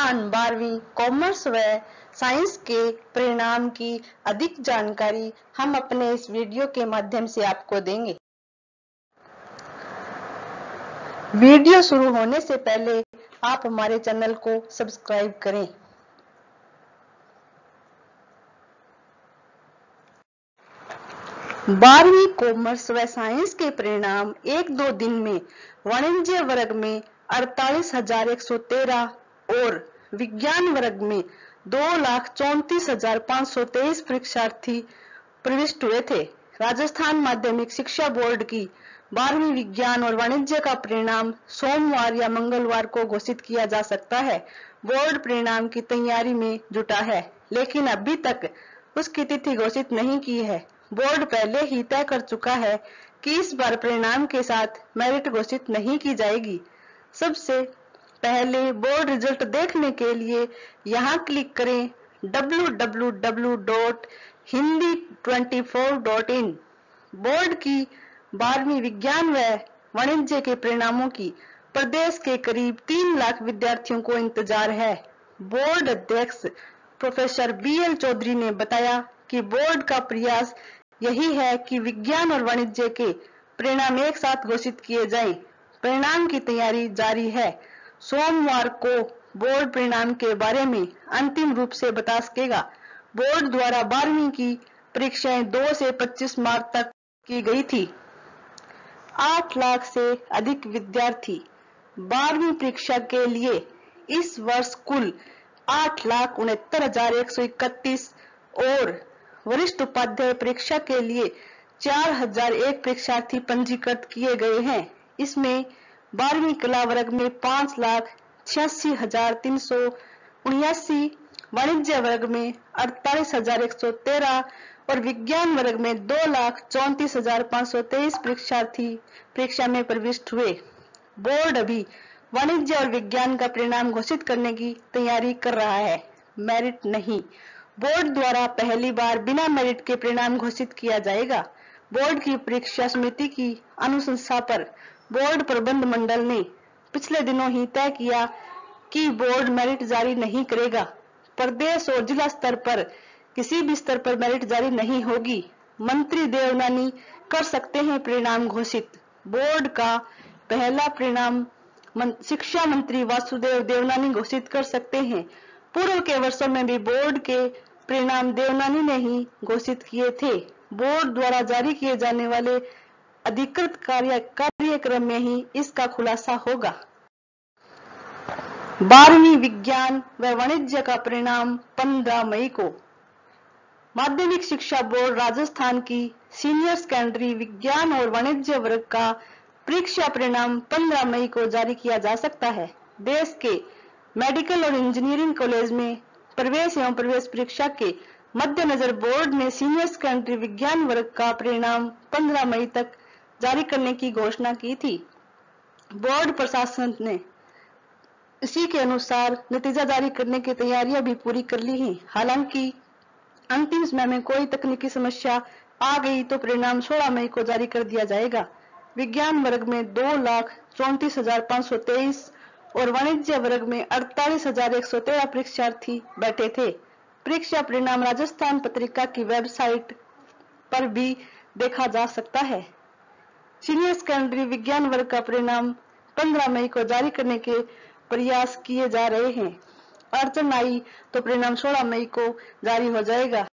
राजस्थान 12वीं कॉमर्स व साइंस के परिणाम की अधिक जानकारी हम अपने इस वीडियो के माध्यम से आपको देंगे। वीडियो शुरू होने से पहले आप हमारे चैनल को सब्सक्राइब करें। बारहवीं कॉमर्स व साइंस के परिणाम 1-2 दिन में वाणिज्य वर्ग में 48,113 और विज्ञान वर्ग में 2,34,523 परीक्षार्थी प्रविष्ट हुए थे। राजस्थान माध्यमिक शिक्षा बोर्ड की 12वीं विज्ञान और वाणिज्य का परिणाम सोमवार या मंगलवार को घोषित किया जा सकता है। बोर्ड परिणाम की तैयारी में जुटा है, लेकिन अभी तक उसकी तिथि घोषित नहीं की है। बोर्ड पहले ही तय कर चुका है कि इस बार परिणाम के साथ मेरिट घोषित नहीं की जाएगी। सबसे पहले बोर्ड रिजल्ट देखने के लिए यहाँ क्लिक करें www.hindi24.in। बोर्ड की 12वीं विज्ञान व वाणिज्य के परिणामों की प्रदेश के करीब 3 लाख विद्यार्थियों को इंतजार है। बोर्ड अध्यक्ष प्रोफेसर BL चौधरी ने बताया कि बोर्ड का प्रयास यही है कि विज्ञान और वाणिज्य के परिणाम एक साथ घोषित किए जाएं। परिणाम की तैयारी जारी है। सोमवार को बोर्ड परिणाम के बारे में अंतिम रूप से बता सकेगा। बोर्ड द्वारा 12वीं की परीक्षाएं 2 से 25 मार्च तक की गई थी। 8 लाख से अधिक विद्यार्थी 12वीं परीक्षा के लिए इस वर्ष कुल 8,69,131 और वरिष्ठ उपाध्याय परीक्षा के लिए 4,001 परीक्षार्थी पंजीकृत किए गए हैं। इसमें 12वीं कला वर्ग में 5,86,379, वाणिज्य वर्ग में 48,113 और विज्ञान वर्ग में 2,34,523 परीक्षार्थी परीक्षा में प्रविष्ट हुए। बोर्ड अभी वाणिज्य और विज्ञान का परिणाम घोषित करने की तैयारी कर रहा है, मेरिट नहीं। बोर्ड द्वारा पहली बार बिना मेरिट के परिणाम घोषित किया जाएगा। बोर्ड की परीक्षा समिति की अनुशंसा पर बोर्ड प्रबंध मंडल ने पिछले दिनों ही तय किया कि बोर्ड मेरिट जारी नहीं करेगा। प्रदेश और जिला स्तर पर किसी भी स्तर पर मेरिट जारी नहीं होगी। मंत्री देवनानी कर सकते हैं परिणाम घोषित। बोर्ड का पहला परिणाम शिक्षा मंत्री वासुदेव देवनानी घोषित कर सकते हैं। पूर्व के वर्षों में भी बोर्ड के परिणाम देवनानी ने ही घोषित किए थे। बोर्ड द्वारा जारी किए जाने वाले अधिकृत कार्यक्रम में ही इसका खुलासा होगा। 12वीं विज्ञान व वाणिज्य का परिणाम 15 मई को। माध्यमिक शिक्षा बोर्ड राजस्थान की सीनियर सेकेंडरी विज्ञान और वाणिज्य वर्ग का परीक्षा परिणाम 15 मई को जारी किया जा सकता है। देश के मेडिकल और इंजीनियरिंग कॉलेज में प्रवेश एवं प्रवेश परीक्षा के मद्देनजर बोर्ड ने सीनियर सेकेंडरी विज्ञान वर्ग का परिणाम 15 मई तक जारी करने की घोषणा की थी। बोर्ड प्रशासन ने इसी के अनुसार नतीजा जारी करने की तैयारियां भी पूरी कर ली हैं। हालांकि अंतिम समय में कोई तकनीकी समस्या आ गई तो परिणाम 16 मई को जारी कर दिया जाएगा। विज्ञान वर्ग में 2,34,523 और वाणिज्य वर्ग में 48,113 परीक्षार्थी बैठे थे। परीक्षा परिणाम राजस्थान पत्रिका की वेबसाइट पर भी देखा जा सकता है। सीनियर सेकेंडरी विज्ञान वर्ग का परिणाम 15 मई को जारी करने के प्रयास किए जा रहे हैं। अड़चन आई तो परिणाम 16 मई को जारी हो जाएगा।